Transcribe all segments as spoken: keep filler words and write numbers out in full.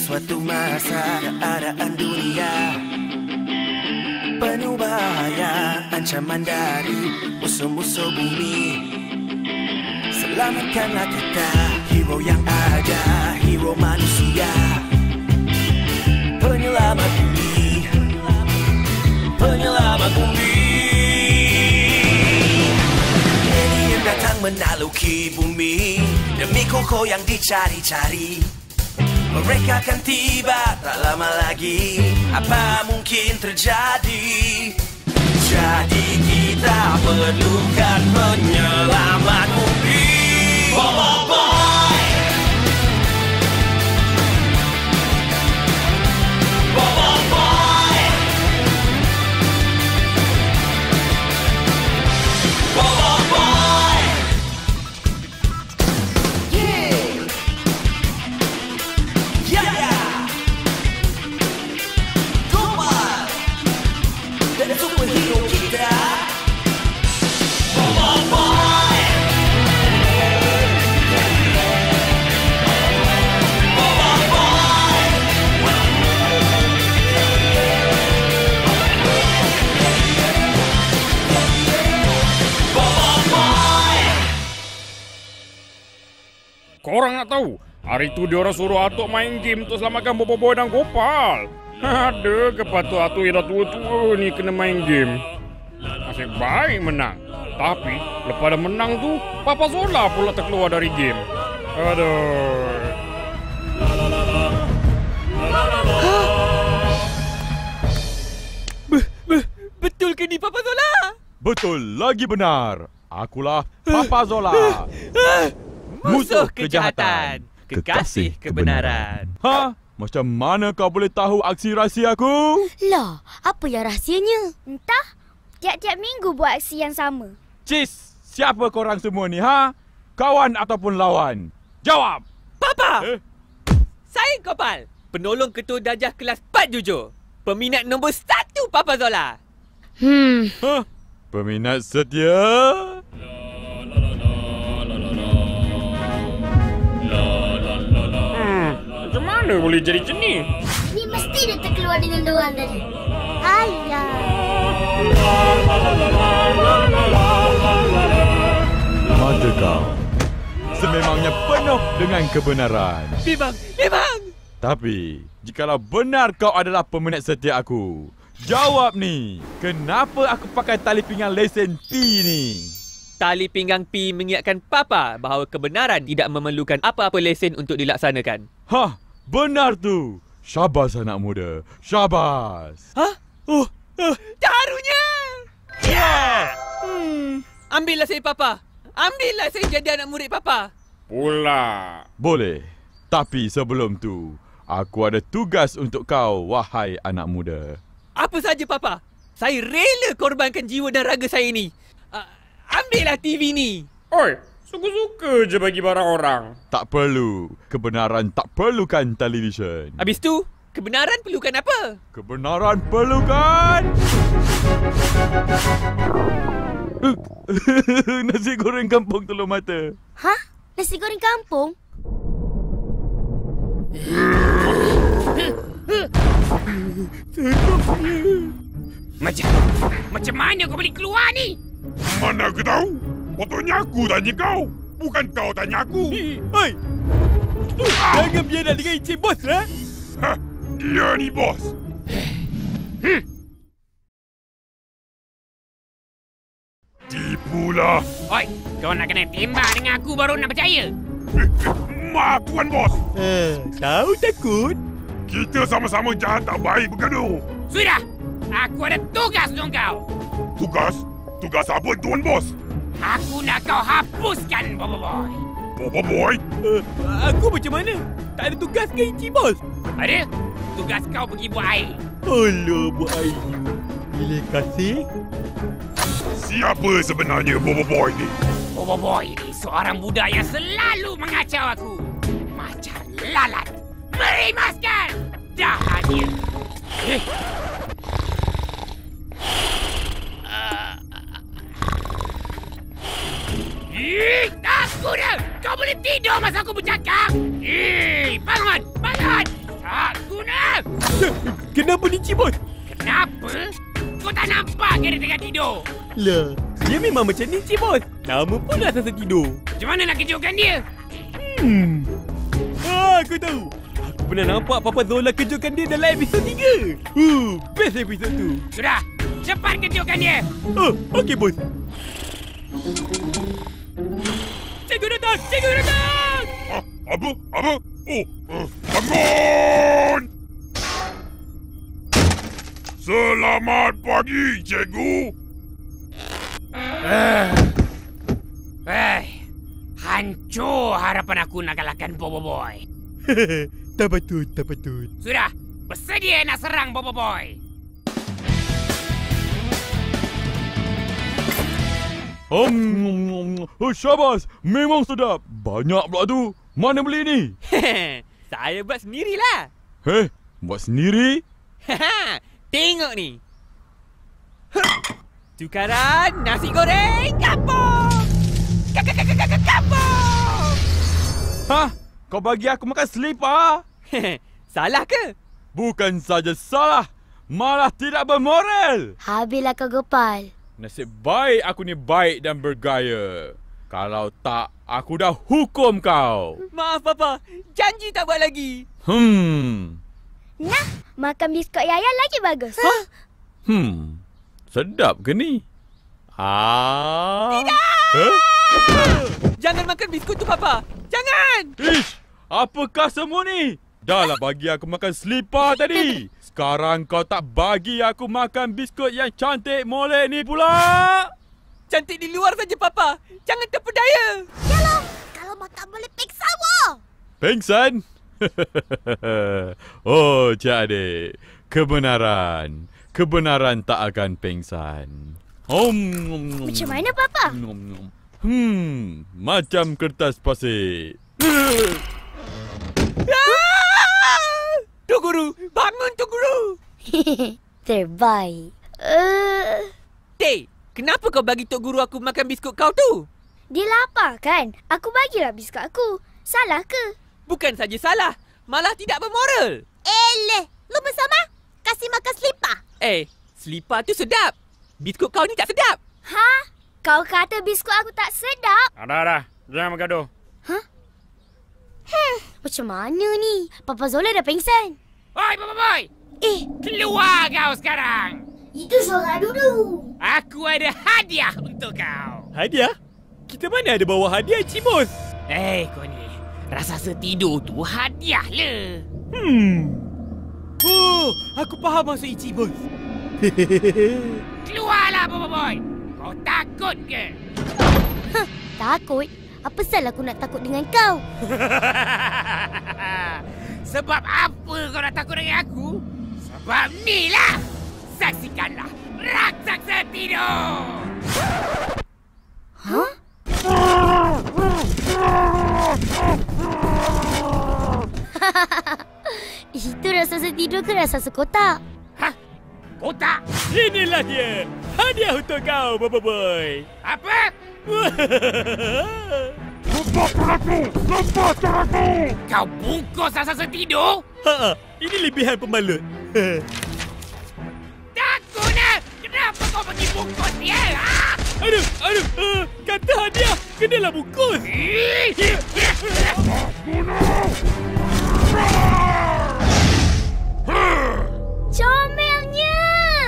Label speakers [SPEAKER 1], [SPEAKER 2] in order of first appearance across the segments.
[SPEAKER 1] suatu masa keadaan dunia penuh bahaya, ancaman dari musuh-musuh bumi. Selamatkanlah kita, hero yang ada, hero manusia, penyelamat bumi, penyelamat bumi. Alien datang menaluki bumi demi koko yang dicari-cari. Mereka akan tiba tak lama lagi, apa mungkin terjadi? Jadi kita perlukan penyelamat bumi. Bobo Boy, Bobo Boy, Bobo Boy. Yeah, yeah, yeah. Gopal dan superhero kita. Bobo Boy, Bobo Boy, Bobo Boy.
[SPEAKER 2] Korang nak tahu? Hari tu dia orang suruh Atuk main game untuk selamatkan Bobo Boy dan Gopal. Ada ke patut Atuk yang dah tua-tua ni kena main game? Nasib baik menang. Tapi lepas dah menang tu, Papa Zola pula terkeluar dari game. Aduh.
[SPEAKER 3] Betul ke ni Papa Zola?
[SPEAKER 4] Betul lagi benar. Akulah Papa Zola.
[SPEAKER 3] Musuh kejahatan, kekasih kebenaran.
[SPEAKER 4] Ha? Macam mana kau boleh tahu aksi rahsia aku?
[SPEAKER 5] Lah, apa yang rahsianya? Entah. Tiap-tiap minggu buat aksi yang sama.
[SPEAKER 4] Cis, siapa korang semua ni, ha? Kawan ataupun lawan? Jawab!
[SPEAKER 3] Papa!
[SPEAKER 4] Eh?
[SPEAKER 3] Saya Gopal, penolong ketua darjah kelas empat jujur. Peminat nombor satu Papa Zola.
[SPEAKER 5] Hmm.
[SPEAKER 4] Ha? Peminat setia?
[SPEAKER 2] Hmm, macam mana boleh jadi macam ni?
[SPEAKER 5] Ni mesti dia terkeluar dengan diorang tadi. Alah.
[SPEAKER 4] Mata kau sememangnya penuh dengan kebenaran.
[SPEAKER 3] Memang, memang.
[SPEAKER 4] Tapi, jikalau benar kau adalah peminat setia aku, jawab ni, kenapa aku pakai tali pinggang lesen P ni?
[SPEAKER 3] Tali pinggang P mengingatkan Papa bahawa kebenaran tidak memerlukan apa-apa lesen untuk dilaksanakan.
[SPEAKER 4] Hah, benar tu. Syabas anak muda, syabas.
[SPEAKER 3] Hah? Oh, uh, taruhnya. Ya! Hmm, ambillah saya Papa. Ambillah saya jadi anak murid Papa.
[SPEAKER 2] Pula.
[SPEAKER 4] Boleh. Tapi sebelum tu, aku ada tugas untuk kau, wahai anak muda.
[SPEAKER 3] Apa saja Papa? Saya rela korbankan jiwa dan raga saya ini. Uh, ambillah T V ni.
[SPEAKER 2] Oi, suka-suka je bagi barang orang.
[SPEAKER 4] Tak perlu. Kebenaran tak perlukan televisyen.
[SPEAKER 3] Habis tu, kebenaran perlukan apa?
[SPEAKER 4] Kebenaran perlukan... Nasi goreng kampung telur mata.
[SPEAKER 5] Hah? Nasi goreng kampung?
[SPEAKER 6] Macam Macam mana kau boleh keluar ni?
[SPEAKER 7] Mana aku tahu? Patutnya aku tanya kau, bukan kau tanya aku.
[SPEAKER 3] Hei! Jangan biar dengan Encik Bos lah.
[SPEAKER 7] Hah, dia ni bos.
[SPEAKER 6] Hmm.
[SPEAKER 7] Tipulah.
[SPEAKER 6] Oi, kau nak kena tembak dengan aku baru nak percaya.
[SPEAKER 7] Maaf tuan bos.
[SPEAKER 3] Uh, tahu takut?
[SPEAKER 7] Kita sama-sama jahat tak baik bergaduh.
[SPEAKER 6] Sudah, aku ada tugas untuk kau.
[SPEAKER 7] Tugas? Tugas apa tuan bos?
[SPEAKER 6] Aku nak kau hapuskan Bobo Boy.
[SPEAKER 7] Bobo Boy?
[SPEAKER 3] Uh, aku macam mana? Tak ada tugas ke Encik Bos?
[SPEAKER 6] Ada? Tugas kau pergi buat air.
[SPEAKER 3] Alah, buat air. Bila kasih?
[SPEAKER 7] Siapa sebenarnya Bobo Boy ni?
[SPEAKER 6] Bobo Boy ni seorang budak yang selalu mengacau aku. Macam lalat. Merimaskan. Dah hadir. Eh. Ih, aku dah. Kau boleh tidur masa aku bercakap. Ih, bangun, bangun. Tak guna!
[SPEAKER 3] Kenapa ni, Cik Bos?
[SPEAKER 6] Kenapa? Kau tak nampak ke dia tengah tidur?
[SPEAKER 3] Lah, dia memang macam ni, Cik Bos. Nama pun rasa tidur.
[SPEAKER 6] Macam mana nak kejutkan dia?
[SPEAKER 3] Hmm. Ah, aku tahu. Aku pernah nampak Papa Zola kejutkan dia dalam episod tiga. Uh, best episod tu.
[SPEAKER 6] Sudah, cepat kejutkan dia.
[SPEAKER 3] Oh, okey, Bos. Cikgu datang! Cikgu datang!
[SPEAKER 7] Ah, apa? Apa? Oh, uh, bangun! Selamat pagi, cikgu.
[SPEAKER 6] Eh, eh, hancur harapan aku nak kalahkan Bobo Boy.
[SPEAKER 3] Tak patut, tak patut.
[SPEAKER 6] Sudah, bersedia nak serang Bobo Boy.
[SPEAKER 4] Hmm, oh, syabas. Memang sedap. Banyak pula tu. Mana beli ni?
[SPEAKER 3] Saya buat sendirilah.
[SPEAKER 4] Heh, buat sendiri?
[SPEAKER 3] Tengok ni. Tukaran nasi goreng kampung. Kampung.
[SPEAKER 4] Hah? Kau bagi aku makan selipar?
[SPEAKER 3] Salah ke?
[SPEAKER 4] Bukan saja salah, malah tidak bermoral.
[SPEAKER 5] Habislah kau, Gopal.
[SPEAKER 4] Nasib baik aku ni baik dan bergaya. Kalau tak, aku dah hukum kau.
[SPEAKER 3] Maaf, Papa. Janji tak buat lagi.
[SPEAKER 4] Hmm.
[SPEAKER 5] Nah, makan biskut Yaya lagi bagus.
[SPEAKER 3] Hah?
[SPEAKER 4] Hmm. Sedap ke ni? Ah.
[SPEAKER 3] Tidak!
[SPEAKER 4] Huh?
[SPEAKER 3] Jangan makan biskut tu, Papa. Jangan!
[SPEAKER 4] Ish, apakah semua ni? Dahlah bagi aku makan selipar tadi. Sekarang kau tak bagi aku makan biskut yang cantik molek ni pula.
[SPEAKER 3] Cantik di luar saja, Papa. Jangan terpedaya.
[SPEAKER 5] Yalah, kalau makan boleh pingsan wah.
[SPEAKER 4] Pengsan? Oh, Cik Adik. Kebenaran. Kebenaran tak akan pengsan. Om.
[SPEAKER 5] Macam mana, Papa?
[SPEAKER 4] Hmm, macam kertas pasir.
[SPEAKER 3] Tok Guru, bangun Tok Guru.
[SPEAKER 5] Terbaik. Uh,
[SPEAKER 3] Teh, kenapa kau bagi Tok Guru aku makan biskut kau tu?
[SPEAKER 5] dia lapar kan? Aku bagilah biskut aku. Salah ke?
[SPEAKER 3] Bukan saja salah, malah tidak bermoral.
[SPEAKER 5] Eleh, lu bersama? Kasih makan selipar.
[SPEAKER 3] Eh, selipar tu sedap. Biskut kau ni tak sedap.
[SPEAKER 5] Ha? Kau kata biskut aku tak sedap?
[SPEAKER 2] Dah, dah. Jangan bergaduh.
[SPEAKER 5] Hmm, macam mana ni? Papa Zola dah pengsan.
[SPEAKER 6] Oi, Bobo Boy!
[SPEAKER 5] Eh,
[SPEAKER 6] Keluar kau sekarang!
[SPEAKER 5] itu suara dulu.
[SPEAKER 6] Aku ada hadiah untuk kau.
[SPEAKER 3] Hadiah? Kita mana ada bawa hadiah, Cik Bos?
[SPEAKER 6] Eh, kau ni. Rasa setidur tu hadiah le.
[SPEAKER 3] Hmm. Oh, aku faham maksud Cik Bos.
[SPEAKER 6] Keluarlah, Bobo Boy! Kau takut ke?
[SPEAKER 5] Hah, takut? Apa salah aku nak takut dengan kau?
[SPEAKER 6] Sebab apa kau nak takut dengan aku? Sebab ni lah. Saksikanlah raksasa tidur.
[SPEAKER 5] Hah? Itu raksasa tidur ke raksasa kotak?
[SPEAKER 6] Hah? Kotak?
[SPEAKER 3] Inilah dia. Hadiah untuk kau, Bobo Boy.
[SPEAKER 6] Apa?
[SPEAKER 7] Lepaskan aku! Lepaskan aku!
[SPEAKER 6] Kau bungkus raksasa tidur?
[SPEAKER 3] Ha, ini lebihan pembalut.
[SPEAKER 6] Tak guna! Kenapa kau pergi bungkus dia? Ha?
[SPEAKER 3] Aduh, aduh. Uh, kata hadiah, kenalah bungkus.
[SPEAKER 5] Comelnya!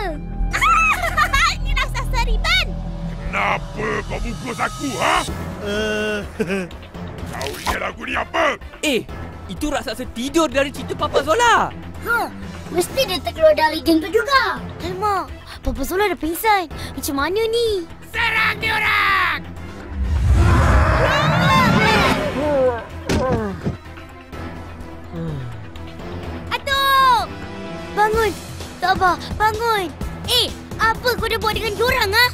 [SPEAKER 5] Ini raksasa riban.
[SPEAKER 7] Kenapa kau bungkus aku, ha?
[SPEAKER 3] Uh,
[SPEAKER 7] Kau ingat aku ni apa?
[SPEAKER 3] eh, itu raksasa tidur dari cerita Papa Zola.
[SPEAKER 5] Ha, mesti dia terkeluar dari geng tu juga. Alamak, Papa Zola dah pingsan. Macam mana ni?
[SPEAKER 6] Serang diorang!
[SPEAKER 5] Atuk! Bangun! Tak apa, bangun! Eh, apa kau dah buat dengan diorang, ha?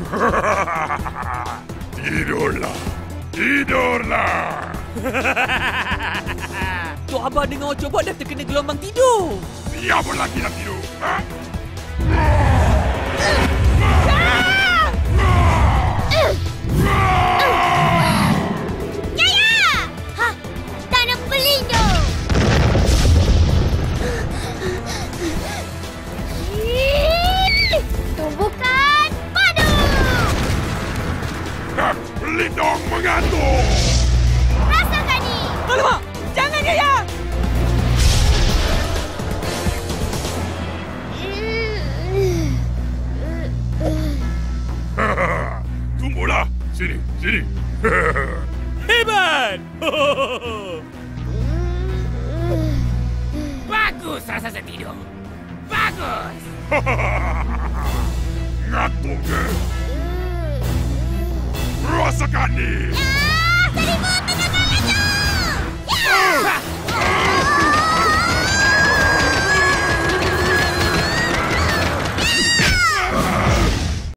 [SPEAKER 7] Tidurlah. Tidurlah.
[SPEAKER 3] Tok Abah dengan Ocok Bot dah terkena gelombang tidur.
[SPEAKER 7] Siapa lagi nak tidur? Ha?
[SPEAKER 5] Yaya! Ha, tak nak berlindung!
[SPEAKER 7] Sini, sini.
[SPEAKER 4] Hebat!
[SPEAKER 6] Bagus rasa tidur. Bagus.
[SPEAKER 7] Ngantuk ke? Rasakan ni.
[SPEAKER 5] Ah, Salimut, tengahkan aku! Ya!